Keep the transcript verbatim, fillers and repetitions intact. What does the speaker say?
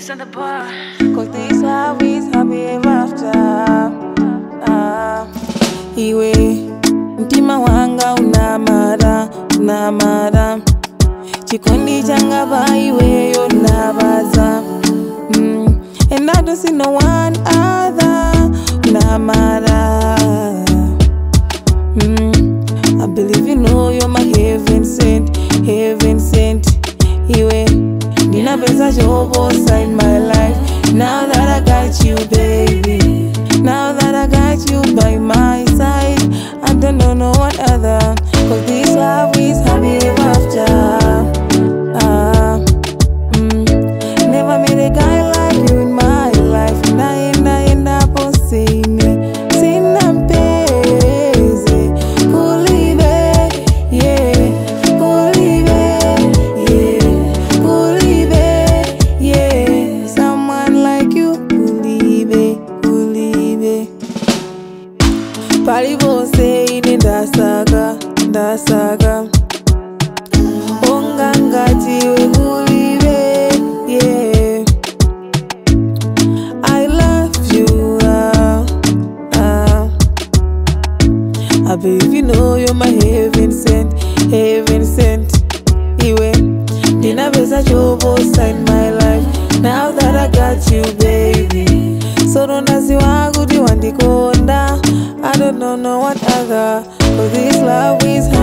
Juice on the bar. Cause this love is happy ever after. Ah, iwe mtima wanga unamara, unamara. Chikondi changa ba iwe yo nabaza. mm. And I don't see no one other. Unamara. mm. I believe you know you're my heaven sent, heaven sent. Iwe Nina pesa jobo inside my life. Now that I got you, baby. Now that I got you by my side, I don't know no one other. Cause this love is happy ever after. Ah, mm. Never met a guy like you in my life. Naenda enda posine sina mpenzi. Kulibe, yeah. Kulibe, yeah. Kulibe, yeah. Someone like you, Kulibe, Kulibe. Palibo say in the saga, the saga. Ongangati we Kulibe, yeah. I love you, ah, ah. I believe you know you're my heaven sent, heaven sent. Iwe Nina pesa jobo inside my life. Now that I got you, baby. So don't ask you how good you want to go. I don't know no one other. Cause this love is